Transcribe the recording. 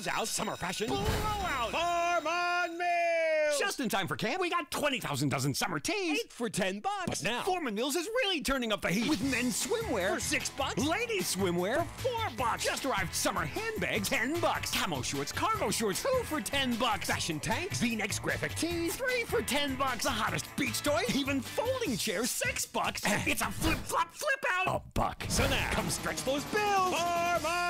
Turns out summer fashion blowout. Farm on Mill! Just in time for camp, we got 20,000 dozen summer tees. 8 for $10. But now, Foreman Mills is really turning up the heat with men's swimwear For $6. ladies swimwear for $4. Just arrived summer handbags, $10. Camo shorts, cargo shorts, 2 for $10. Fashion tanks, V-necks, graphic tees, 3 for $10. The hottest beach toys, even folding chairs, $6. It's a flip-flop flip-out, $1. So now, Come stretch those bills. Farm on